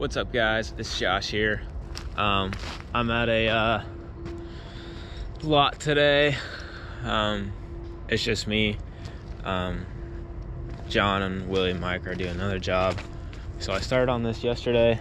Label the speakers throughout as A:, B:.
A: What's up, guys? It's Josh here. I'm at a lot today. It's just me. John and Willie and Mike are doing another job. So I started on this yesterday.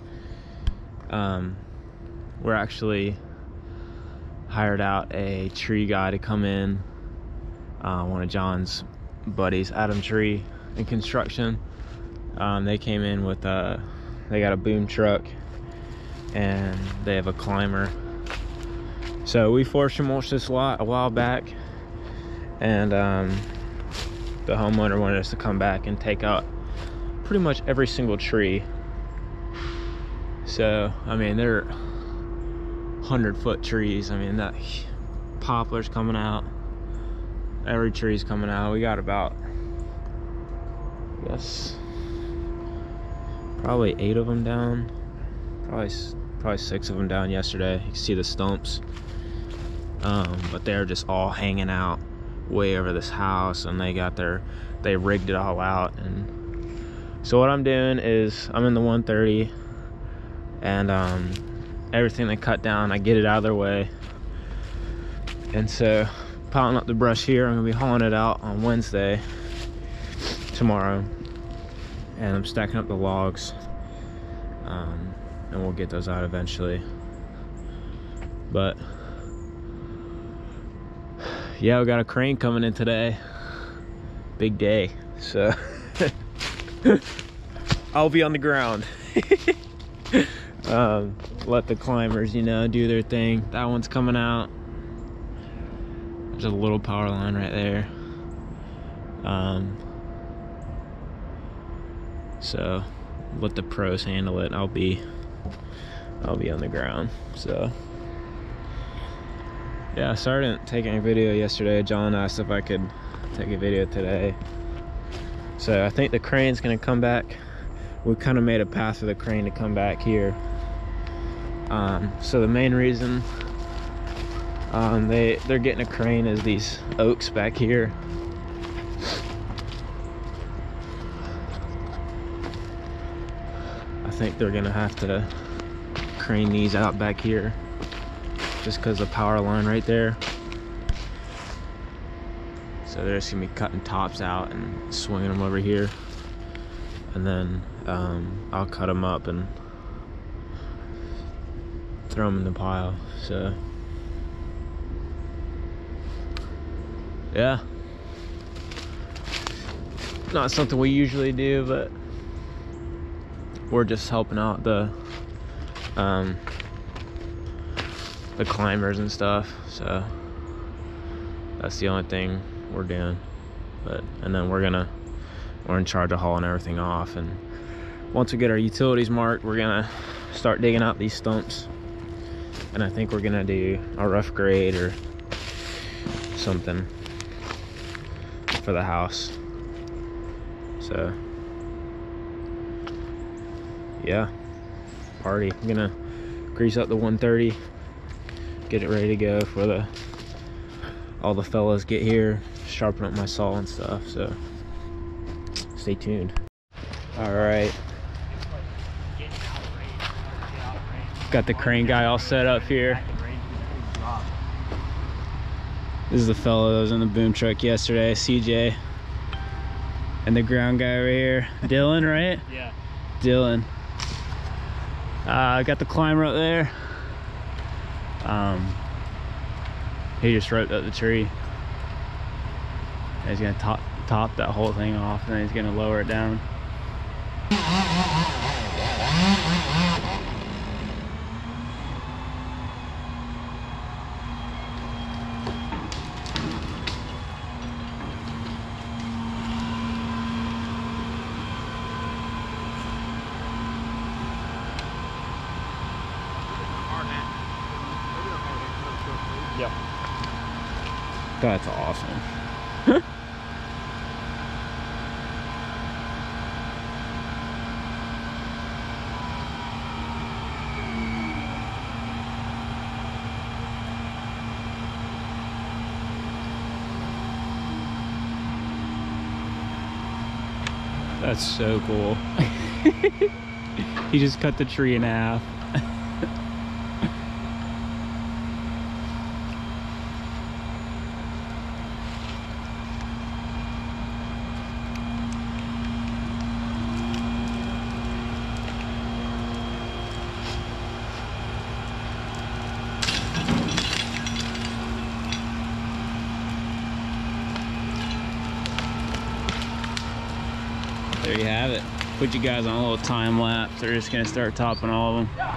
A: We're actually hired out a tree guy to come in. One of John's buddies, Adam Tree in construction. They came in with they got a boom truck and they have a climber. So we forestry mulched this lot a while back, and the homeowner wanted us to come back and take out pretty much every single tree. So I mean, they're 100-foot trees. I mean, that poplar's coming out, every tree's coming out. We got about, I guess, probably 8 of them down, probably 6 of them down yesterday. You can see the stumps, but they're just all hanging out way over this house, and they rigged it all out. And so what I'm doing is I'm in the 130, and everything they cut down, I get it out of their way. And so piling up the brush here, I'm gonna be hauling it out on Wednesday, tomorrow, and I'm stacking up the logs, and we'll get those out eventually. But yeah, we got a crane coming in today. Big day. So I'll be on the ground. Let the climbers, do their thing. That one's coming out. There's a little power line right there. So let the pros handle it. I'll be on the ground. So yeah, sorry I didn't take any video yesterday. John asked if I could take a video today. So I think the crane's gonna come back. We kind of made a path for the crane to come back here. So the main reason they're getting a crane is these oaks back here. I think they're gonna have to crane these out back here just because the power line right there. So they're just gonna be cutting tops out and swinging them over here, and then I'll cut them up and throw them in the pile. So yeah, not something we usually do, but we're just helping out the climbers and stuff. So that's the only thing we're doing. And then we're in charge of hauling everything off, and once we get our utilities marked, we're gonna start digging out these stumps, and I think we're gonna do a rough grade or something for the house. So yeah, party. I'm gonna grease up the 130, get it ready to go for all the fellas get here, sharpen up my saw and stuff. So stay tuned. All right, got the crane guy all set up here. This is the fellow that was in the boom truck yesterday, CJ, and the ground guy over here, Dylan, right? Yeah, Dylan. I got the climber up there. He just roped up the tree. And he's gonna top that whole thing off, and then he's gonna lower it down. Yep. That's awesome. That's so cool.
B: He just cut the tree in half. There you have it. Put you guys on a little time lapse. They're just gonna start topping all of them.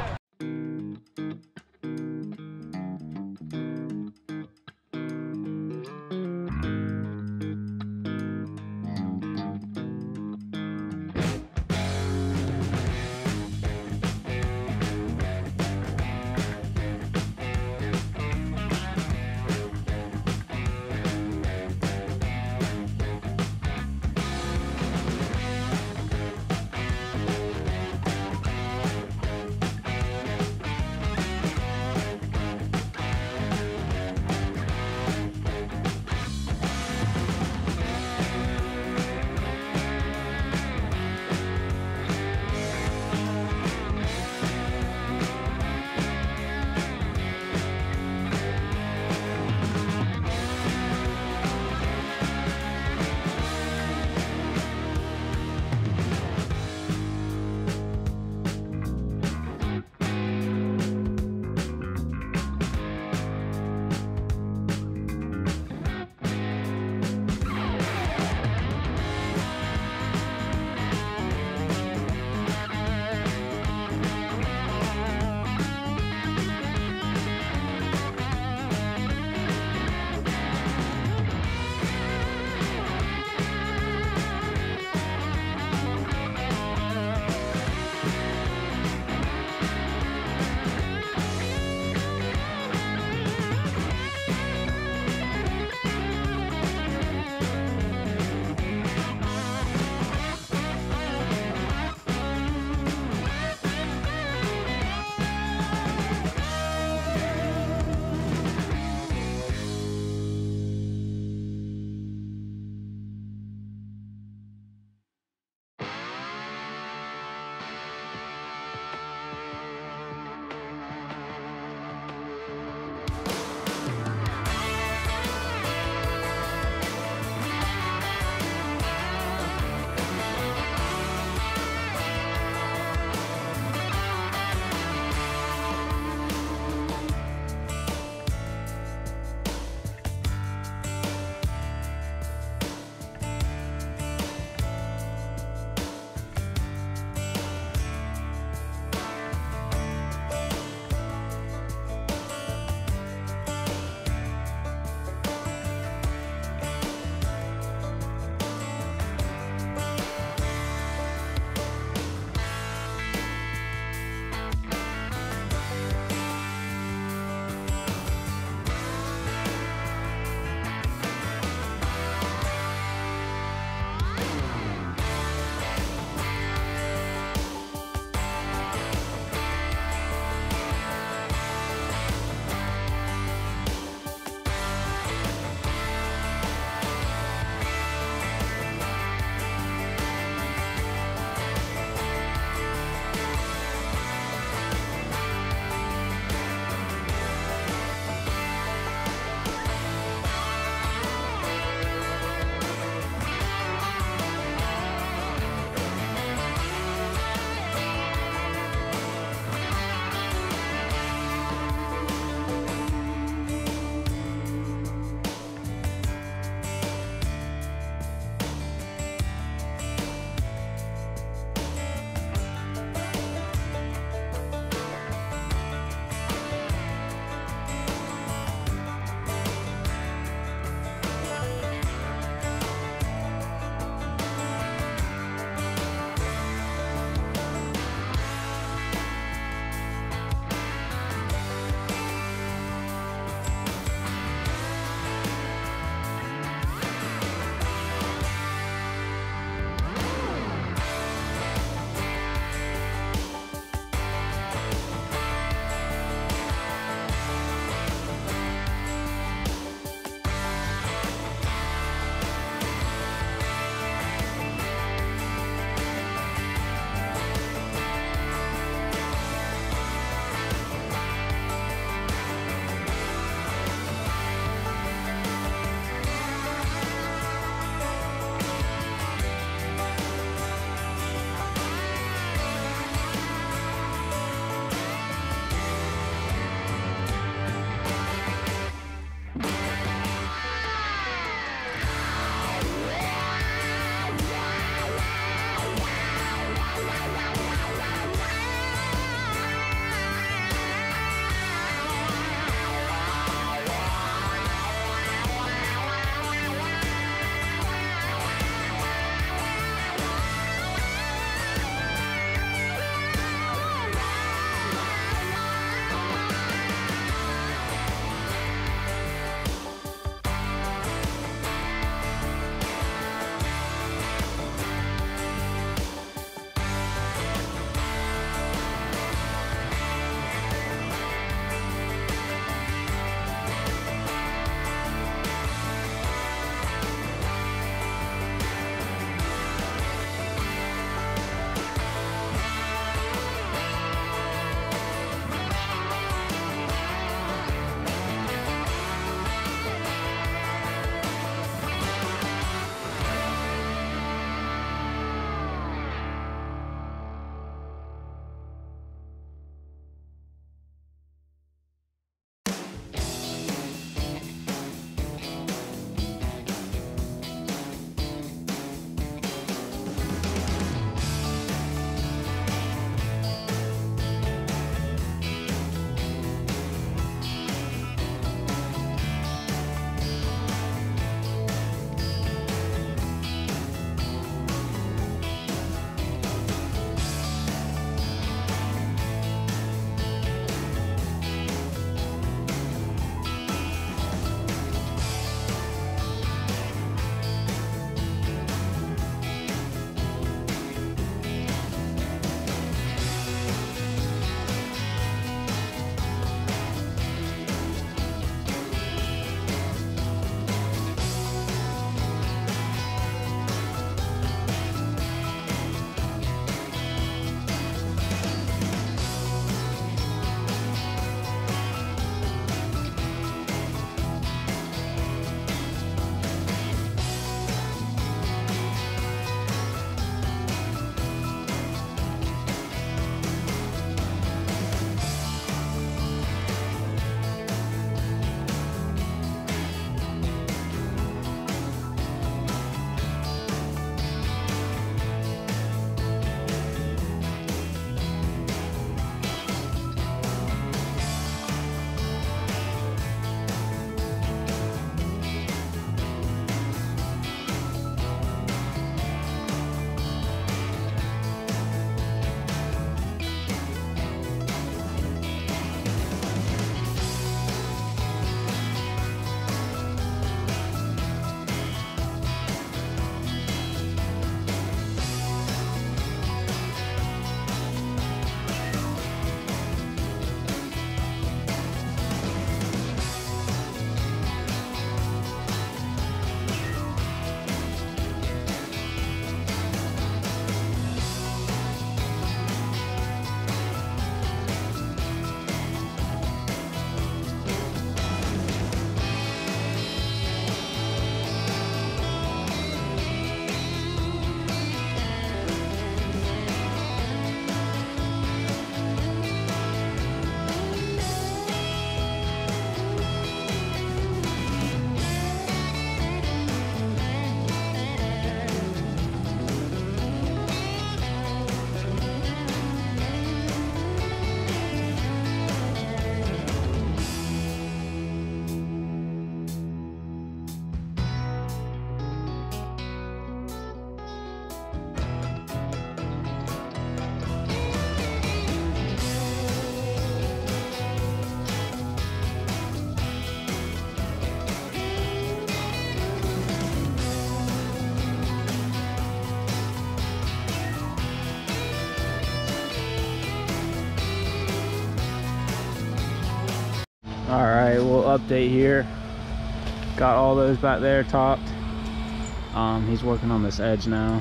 B: right, we'll update here. Got all those back there topped. He's working on this edge now.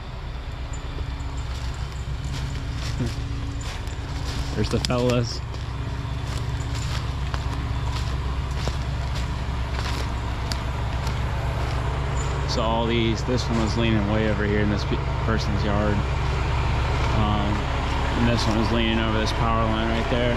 B: There's the fellas. So all these, this one was leaning way over here in this person's yard. And this one was leaning over this power line right there.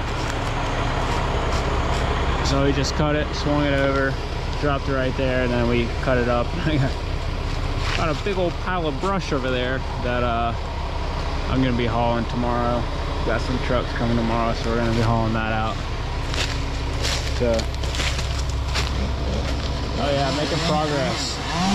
B: So we just cut it, swung it over, dropped it right there, and then we cut it up. Got a big old pile of brush over there that I'm gonna be hauling tomorrow. Got some trucks coming tomorrow, so we're gonna be hauling that out. So, oh yeah, making progress.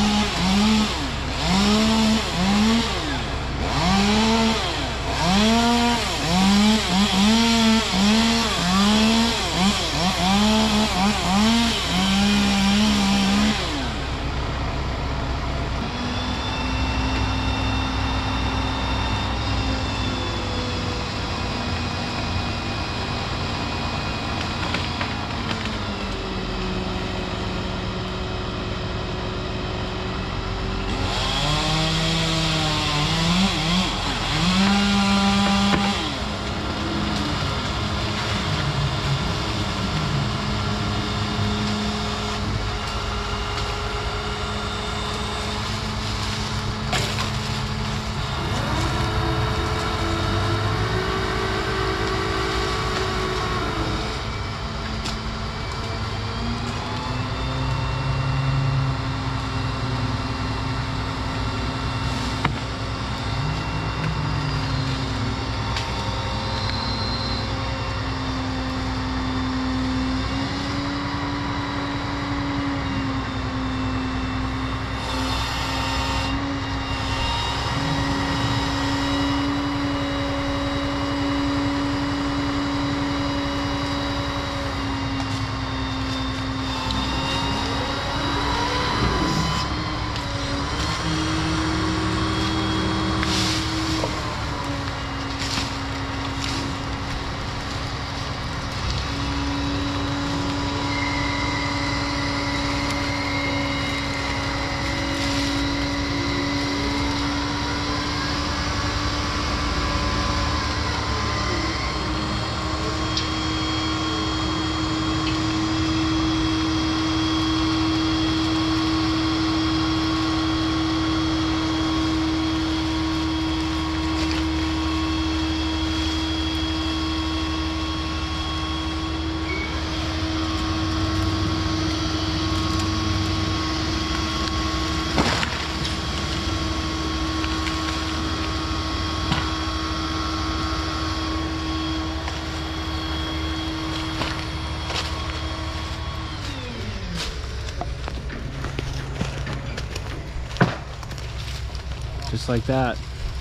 B: Just like that.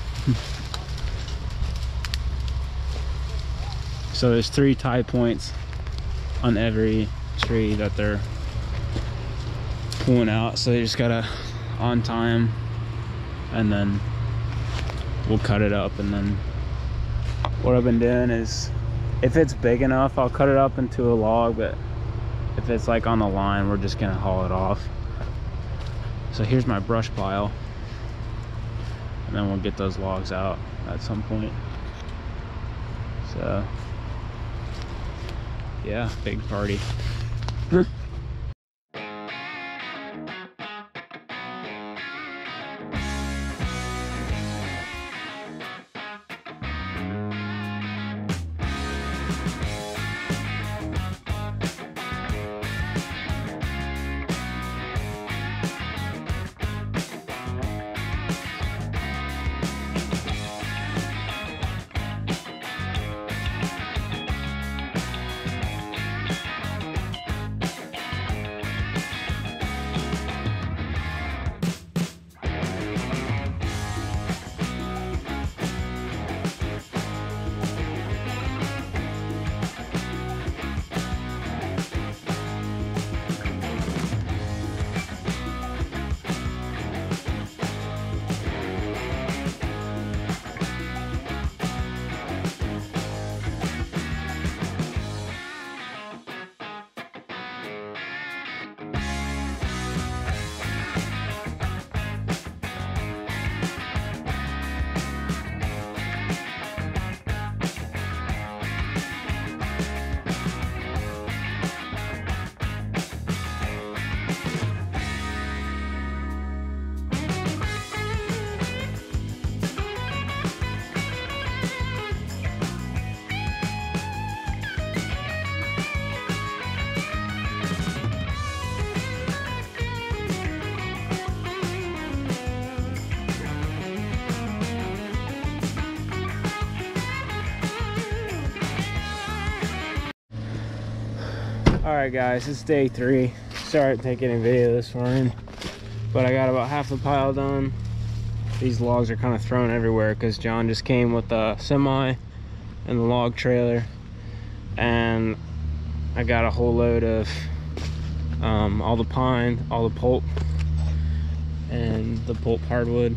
B: So there's 3 tie points on every tree that they're pulling out. So you just gotta on time, and then we'll cut it up. And then what I've been doing is, if it's big enough, I'll cut it up into a log, but if it's like on the line, we're just gonna haul it off. So here's my brush pile, and then we'll get those logs out at some point. So yeah, big party. Alright guys, it's day 3. Sorry to take any video this morning, but I got about half the pile done. These logs are kind of thrown everywhere because John just came with the semi and the log trailer, and I got a whole load of all the pine, all the pulp, and the pulp hardwood.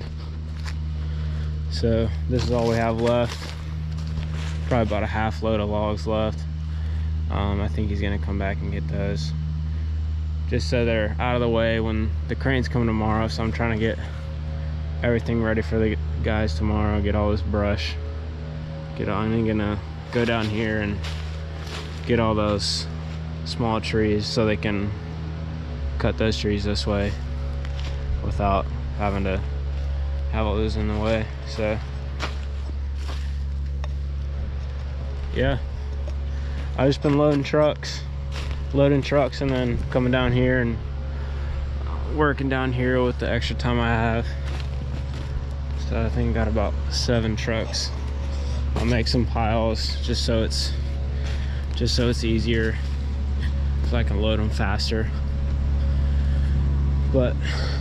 B: So this is all we have left. Probably about a half load of logs left. I think he's gonna come back and get those, just so they're out of the way when the cranes come tomorrow. So I'm trying to get everything ready for the guys tomorrow, get all this brush, I'm gonna go down here and get all those small trees so they can cut those trees this way without having to have all those in the way. So yeah, I've just been loading trucks and then coming down here and working down here with the extra time I have. So I think I got about 7 trucks. I'll make some piles just so it's easier, so I can load them faster. But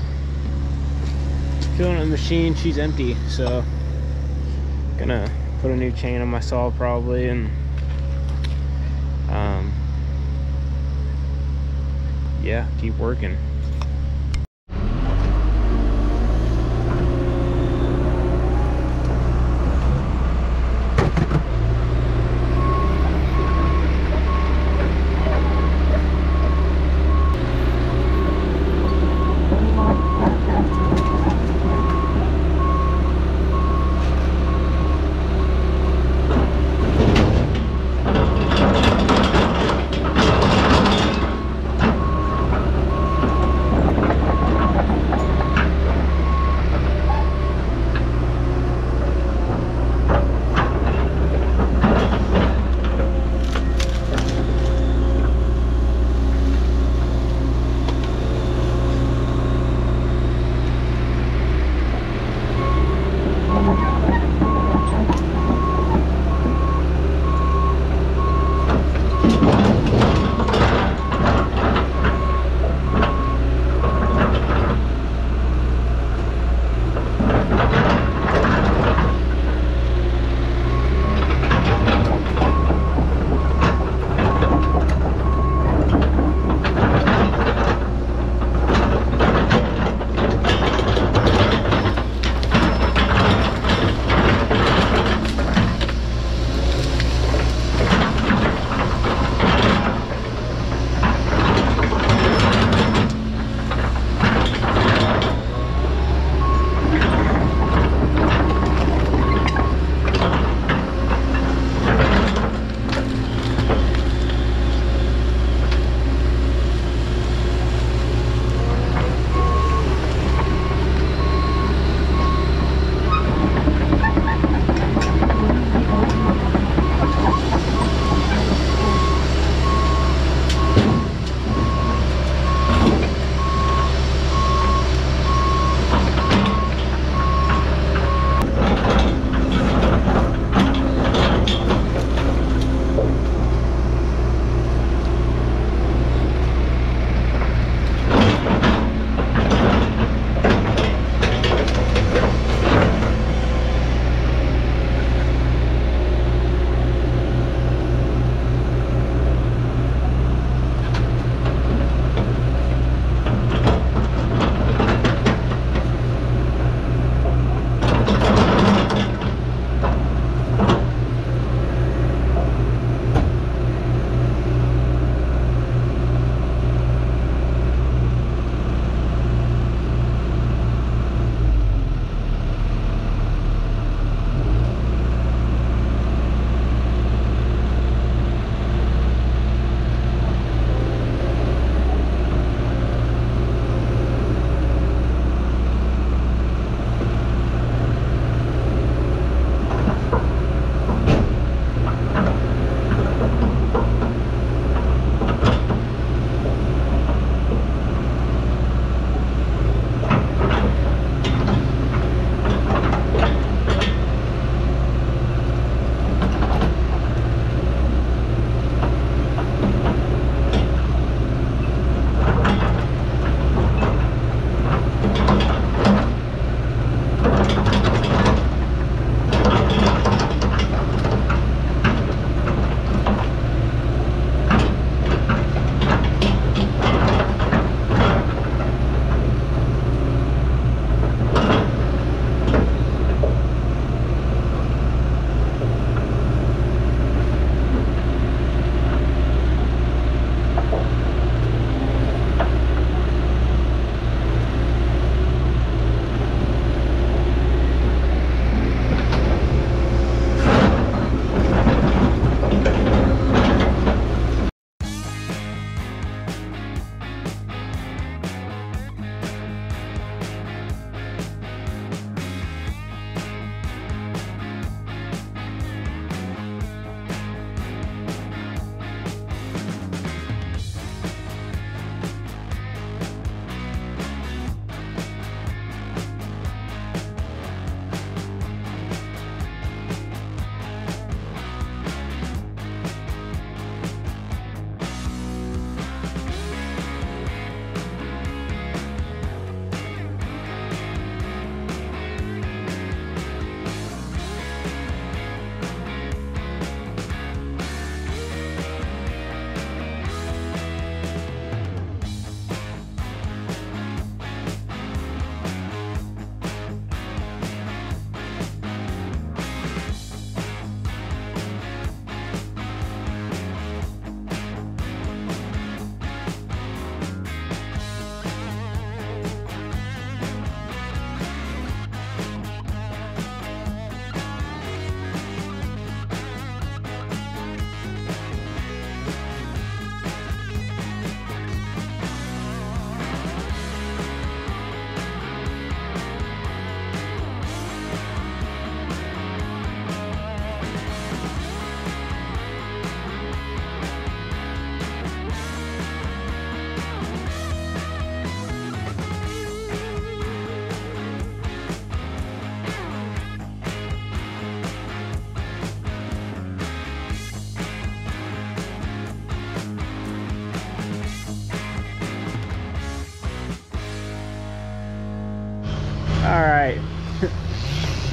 B: feeling the machine, she's empty, so gonna put a new chain on my saw probably, and yeah, keep working.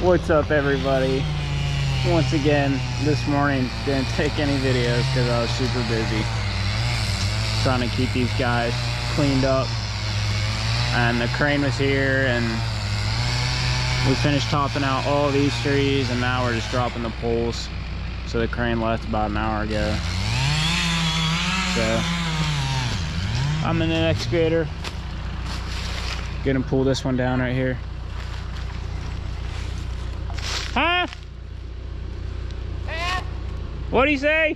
B: What's up, everybody? Once again, this morning didn't take any videos because I was super busy trying to keep these guys cleaned up. And the crane was here, and we finished topping out all these trees, and now we're just dropping the poles. So the crane left about an hour ago. So I'm in an excavator, gonna pull this one down right here. Huh? What do you say?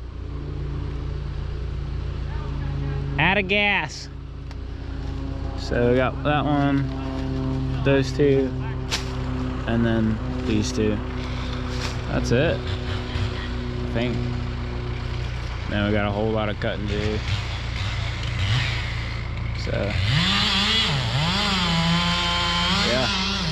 B: Out of gas. So we got that one, those two, and then these two. That's it, I think. Now we got a whole lot of cutting to do. So yeah.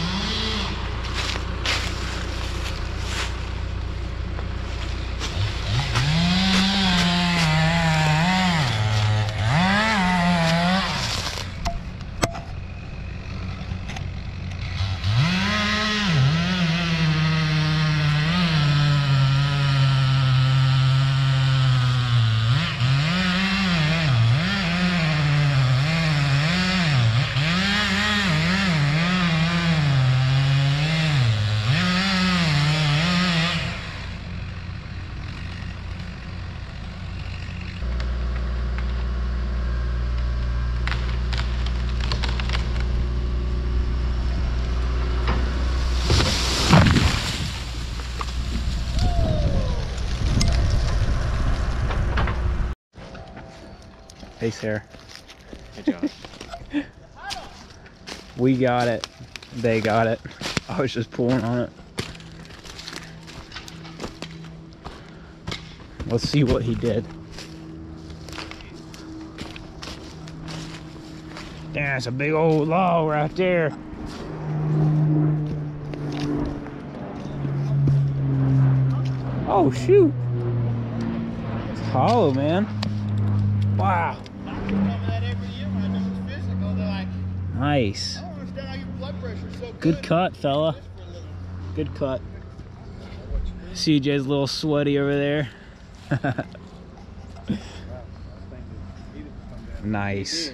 B: Hey, Sarah.
A: Hey, Josh.
B: We got it. They got it. I was just pulling on it. Let's see what he did. Damn, that's a big old log right there. Oh, shoot. It's hollow, man. Wow. Nice. Good cut, fella. Good cut. CJ's a little sweaty over there. Nice.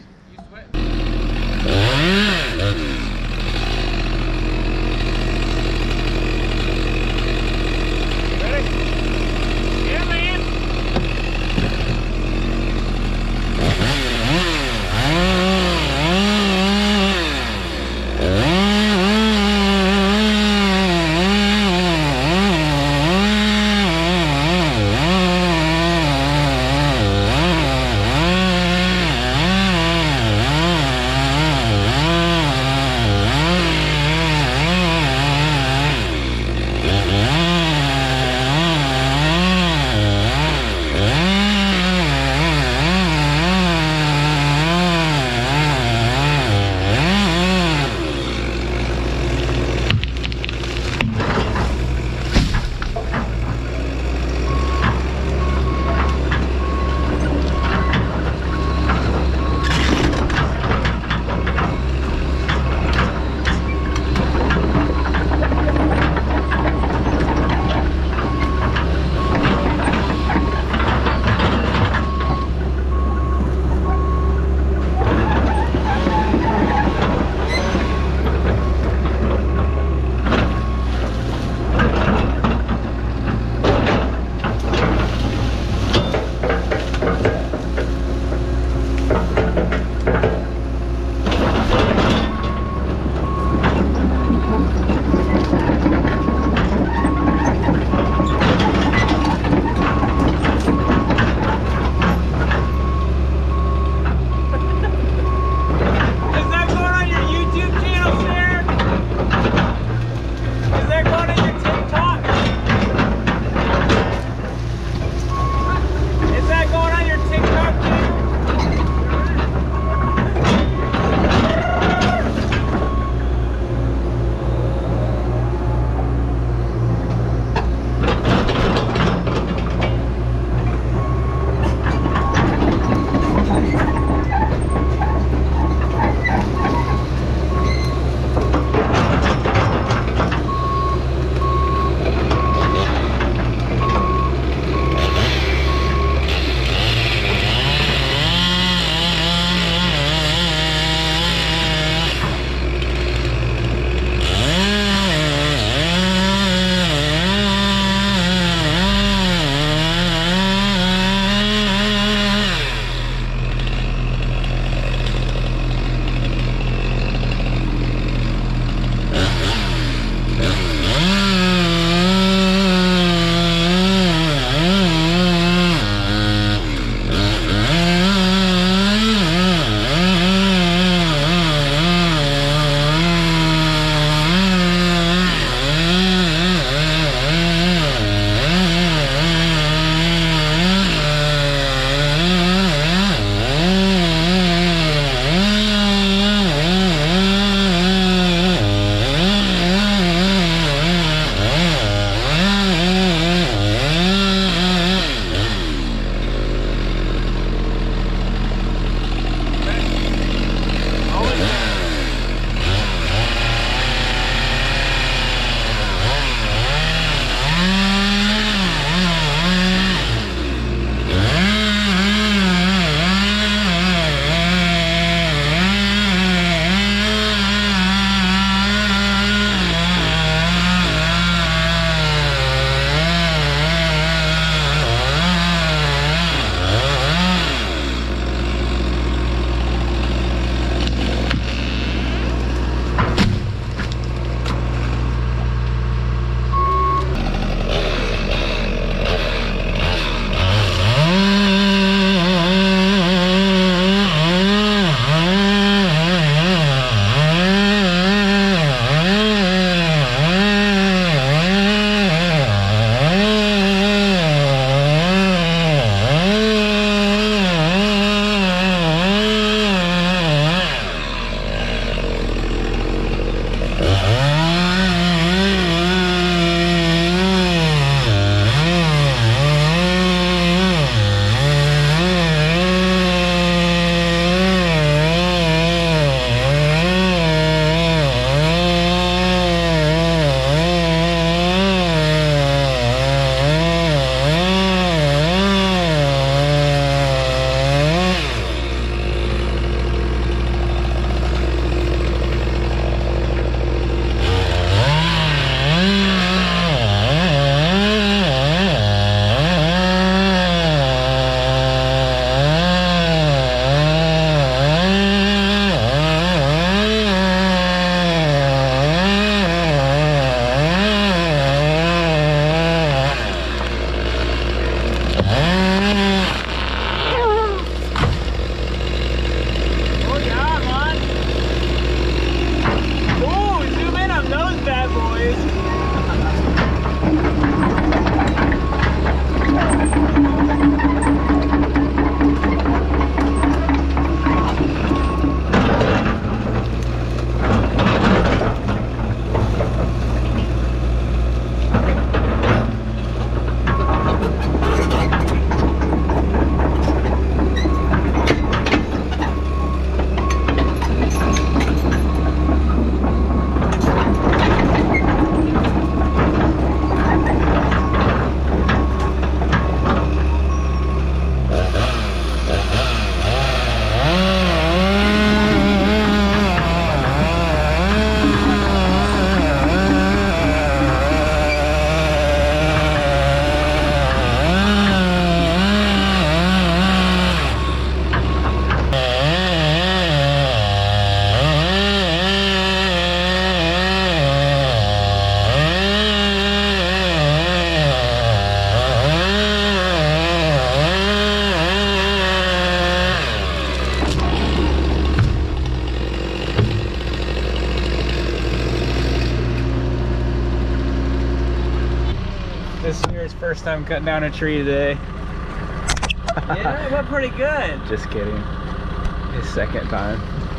B: first time cutting down a tree today.
C: Yeah, it went pretty good.
B: Just kidding. His second time.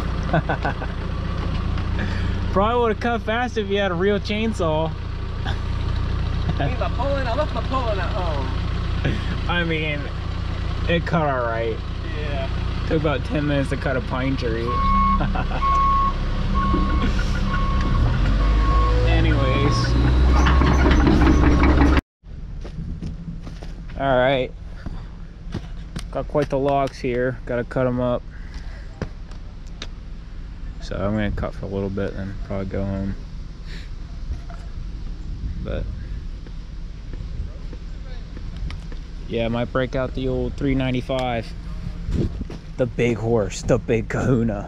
B: Probably would have cut fast if you had a real chainsaw.
C: I left my pulling at home.
B: I mean, it cut alright.
C: Yeah.
B: Took about 10 minutes to cut a pine tree. Anyways. Alright. Got quite the logs here. Gotta cut them up. So I'm gonna cut for a little bit and probably go home. But yeah, I might break out the old 395. The big horse, the big kahuna.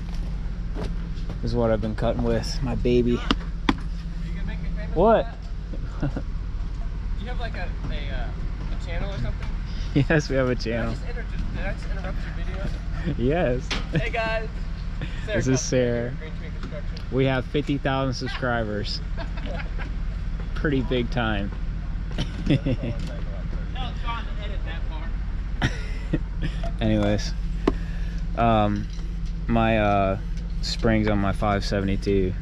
B: Is what I've been cutting with, my baby.
C: You can make me famous.
B: What?
C: Do you have like a channel or something?
B: Yes, we have a channel.
C: Did I just interrupt your video?
B: Yes.
C: Hey guys.
B: This is Sarah.
C: Green Tree Construction.
B: We have 50,000 subscribers. Pretty big time.
C: No, it's fine to edit that part.
B: Anyways, my springs on my 572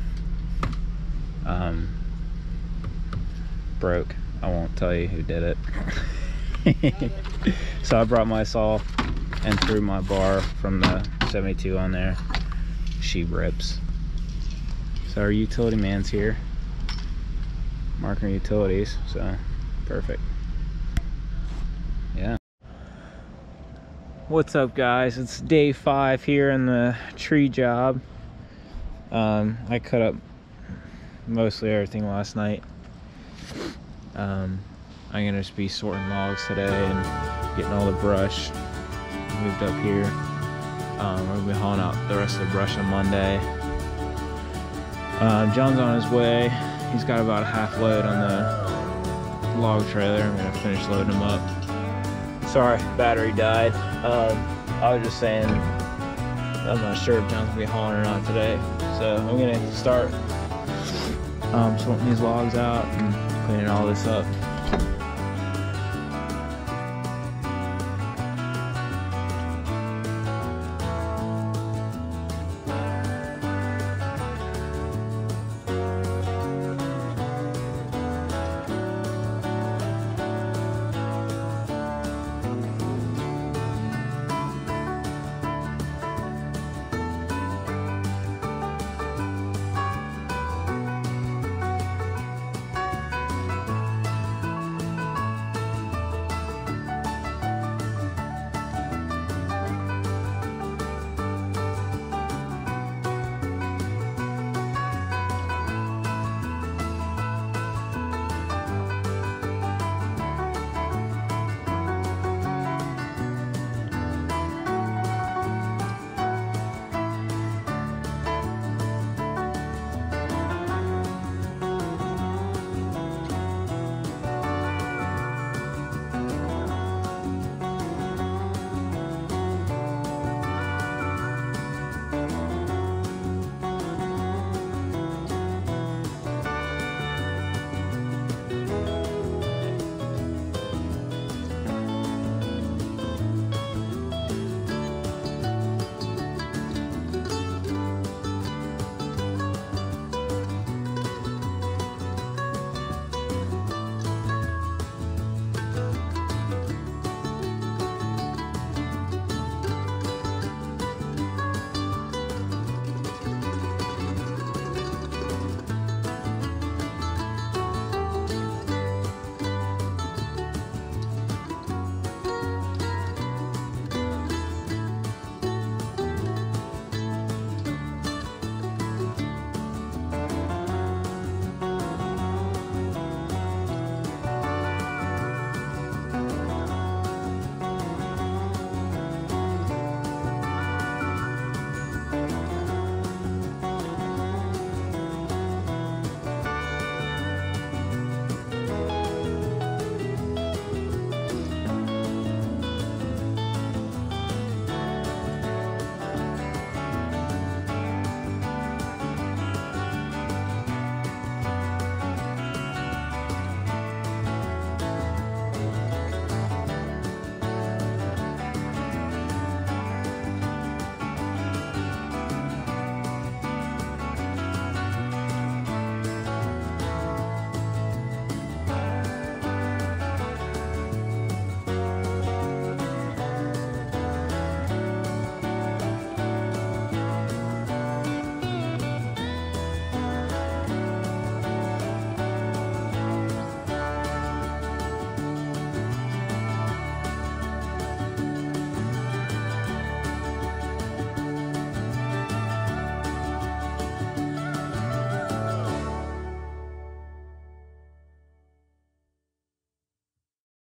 B: broke. I won't tell you who did it. So I brought my saw and threw my bar from the 72 on there. Sheet rips. So our utility man's here marking utilities, so perfect. Yeah. What's up, guys? It's day 5 here in the tree job. I cut up mostly everything last night. I'm gonna just be sorting logs today and getting all the brush moved up here. We're gonna be hauling out the rest of the brush on Monday. John's on his way. He's got about a half load on the log trailer. I'm gonna finish loading him up. Sorry, battery died. I was just saying, I'm not sure if John's gonna be hauling or not today. So I'm gonna start sorting these logs out and cleaning all this up.